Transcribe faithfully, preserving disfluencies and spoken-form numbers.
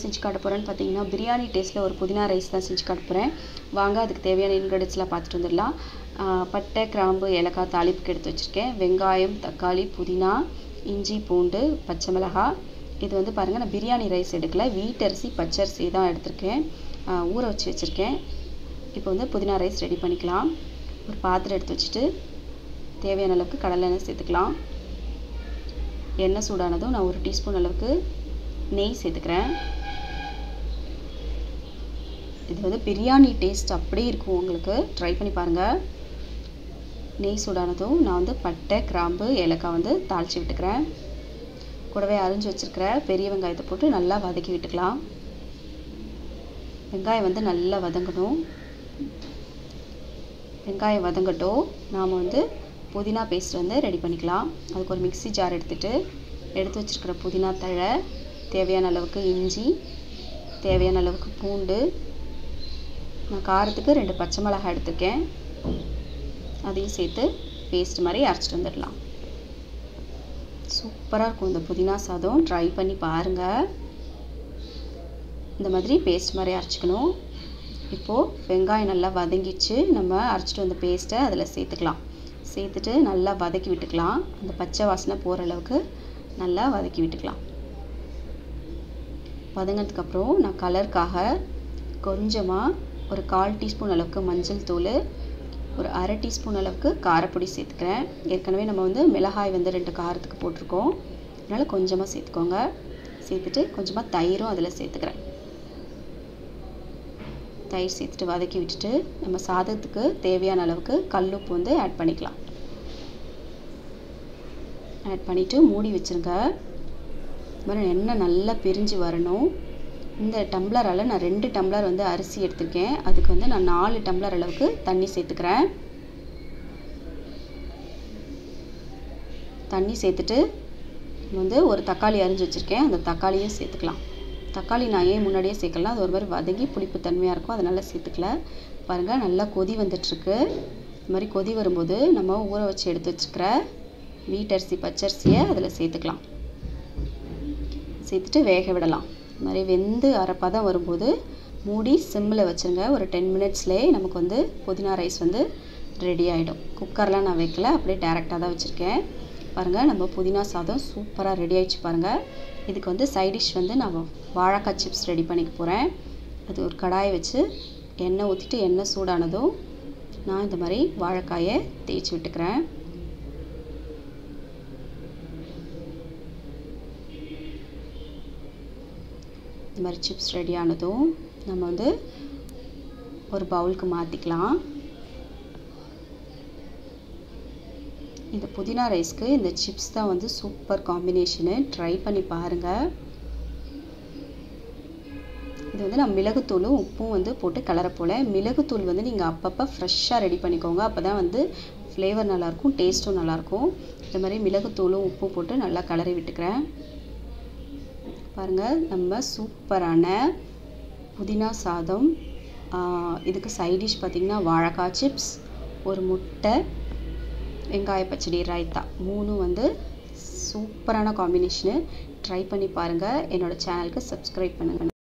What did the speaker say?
செஞ்சு காட்ட போகிறேன்னு பார்த்தீங்கன்னா பிரியாணி டேஸ்ட்டில் ஒரு புதினா ரைஸ் தான் செஞ்சு காட்ட போகிறேன். வாங்க அதுக்கு தேவையான இன்க்ரீடியன்ட்ஸ்லாம் பார்த்துட்டு வந்துடலாம். பட்டை, கிராம்பு, ஏலக்காய் தாளிப்புக்கு எடுத்து வச்சுருக்கேன். வெங்காயம், தக்காளி, புதினா, இஞ்சி, பூண்டு, பச்சை மிளகாய். இது வந்து பாருங்கள், நான் பிரியாணி ரைஸ் எடுக்கல, வீட்டரிசி பச்சரிசி தான் எடுத்திருக்கேன், ஊற வச்சு வச்சுருக்கேன். இப்போ வந்து புதினா ரைஸ் ரெடி பண்ணிக்கலாம். ஒரு பாத்திரம் எடுத்து வச்சுட்டு தேவையான அளவுக்கு கடலை எண்ணெய் சேர்த்துக்கலாம். எண்ணெய் சூடானதும் நான் ஒரு டீஸ்பூன் அளவுக்கு நெய் சேர்த்துக்கிறேன். இது வந்து பிரியாணி டேஸ்ட் அப்படியே இருக்கும், உங்களுக்கு ட்ரை பண்ணி பாருங்கள். நெய் சூடானதும் நான் வந்து பட்டை, கிராம்பு, ஏலக்காய் வந்து தாளித்து விட்டுக்கிறேன். கூடவே அரிஞ்சு வச்சுருக்கிற பெரிய வெங்காயத்தை போட்டு நல்லா வதக்கி விட்டுக்கலாம். வெங்காயம் வந்து நல்லா வதங்கணும். வெங்காயம் வதங்கட்டும், நாம் வந்து புதினா பேஸ்ட் வந்து ரெடி பண்ணிக்கலாம். அதுக்கு ஒரு மிக்ஸி ஜார் எடுத்துகிட்டு எடுத்து வச்சுருக்கிற புதினா தழை, தேவையான அளவுக்கு இஞ்சி, தேவையான அளவுக்கு பூண்டு, நான் காரத்துக்கு ரெண்டு பச்சை மிளகாய் எடுத்துருக்கேன், அதையும் சேர்த்து பேஸ்ட் மாதிரி அரைச்சிட்டு வந்துடலாம். சூப்பராக இருக்கும் இந்த புதினா சாதம், ட்ரை பண்ணி பாருங்கள். இந்த மாதிரி பேஸ்ட் மாதிரி அரைச்சிக்கணும். இப்போது வெங்காயம் நல்லா வதங்கிச்சு, நம்ம அரைச்சிட்டு வந்த பேஸ்ட்டை அதில் சேர்த்துக்கலாம். சேர்த்துட்டு நல்லா வதக்கி விட்டுக்கலாம். அந்த பச்சை வாசனை போகிற அளவுக்கு நல்லா வதக்கி விட்டுக்கலாம். வதங்கினதுக்கப்புறம் நான் கலருக்காக கொஞ்சமாக ஒரு கால் டீஸ்பூன் அளவுக்கு மஞ்சள் தூள், ஒரு அரை டீஸ்பூன் அளவுக்கு காரப்பொடி சேர்த்துக்கிறேன். ஏற்கனவே நம்ம வந்து மிளகாய் வந்து ரெண்டு காரத்துக்கு போட்டிருக்கோம், அதனால் கொஞ்சமாக சேர்த்துக்கோங்க. சேர்த்துட்டு கொஞ்சமாக தயிரும் அதில் சேர்த்துக்கிறேன். தயிர் சேர்த்துட்டு வதக்கி விட்டுட்டு நம்ம சாதத்துக்கு தேவையான அளவுக்கு கல்லுப்பு வந்து ஆட் பண்ணிக்கலாம். ஆட் பண்ணிவிட்டு மூடி வச்சுருங்க. இது மாதிரி எண்ணெய் நல்லா பிரிஞ்சு வரணும். இந்த டம்ளரால் நான் ரெண்டு டம்ளர் வந்து அரிசி எடுத்துருக்கேன், அதுக்கு வந்து நான் நாலு டம்ளர் அளவுக்கு தண்ணி சேர்த்துக்கிறேன். தண்ணி சேர்த்துட்டு வந்து ஒரு தக்காளி அரிஞ்சு வச்சுருக்கேன், அந்த தக்காளியும் சேர்த்துக்கலாம். தக்காளி நான் ஏன் முன்னாடியே சேர்க்கலாம், அது ஒரு மாதிரி வதங்கி புளிப்பு தன்மையாக இருக்கும், அதனால் சேர்த்துக்கல. பாருங்கள், நல்லா கொதி வந்துட்டுருக்கு. இது மாதிரி கொதி வரும்போது நம்ம ஊற வச்சு எடுத்து வச்சுக்கிற வீட்டரிசி பச்சரிசியை அதில் சேர்த்துக்கலாம். சேர்த்துட்டு வேக விடலாம். இது மாதிரி வெந்து அரைப்பதம் வரும்போது மூடி சிம்மில் வச்சுருங்க. ஒரு டென் மினிட்ஸ்லேயே நமக்கு வந்து புதினா ரைஸ் வந்து ரெடி ஆகிடும். குக்கர்லாம் நான் வைக்கல, அப்படியே டேரெக்டாக தான் வச்சுருக்கேன். பாருங்கள், நம்ம புதினா சாதம் சூப்பராக ரெடி ஆகிடுச்சு பாருங்கள். இதுக்கு வந்து சைட் டிஷ் வந்து நான் வாழைக்காய் சிப்ஸ் ரெடி பண்ணிக்க போகிறேன். அது ஒரு கடாயை வச்சு எண்ணெய் ஊற்றிட்டு எண்ணெய் சூடானதும் நான் இந்த மாதிரி வாழைக்காயை தேய்ச்சி விட்டுக்கிறேன். இந்த மாதிரி சிப்ஸ் ரெடி ஆனதும் நம்ம வந்து ஒரு பவுலுக்கு மாற்றிக்கலாம். இந்த புதினா ரைஸ்க்கு இந்த சிப்ஸ் தான் வந்து சூப்பர் காம்பினேஷனு, ட்ரை பண்ணி பாருங்கள். இது வந்து நான் மிளகுத்தூளும் உப்பும் வந்து போட்டு கலர போல். மிளகுத்தூள் வந்து நீங்கள் அப்பப்போ ஃப்ரெஷ்ஷாக ரெடி பண்ணிக்கோங்க, அப்போ தான் வந்து ஃப்ளேவர் நல்லாயிருக்கும், டேஸ்ட்டும் நல்லாயிருக்கும். இந்த மாதிரி மிளகுத்தூளும் உப்பும் போட்டு நல்லா கலரி விட்டுக்கிறேன். பாருங்கள், நம்ம சூப்பரான புதினா சாதம். இதுக்கு சைட் டிஷ் பார்த்திங்கன்னா வாழைக்காய் சிப்ஸ், ஒரு முட்டை, வெங்காய பச்சடி, ரைத்தா, மூணும் வந்து சூப்பரான காம்பினேஷனு. ட்ரை பண்ணி பாருங்கள். என்னோடய சேனலுக்கு சப்ஸ்கிரைப் பண்ணுங்கள்.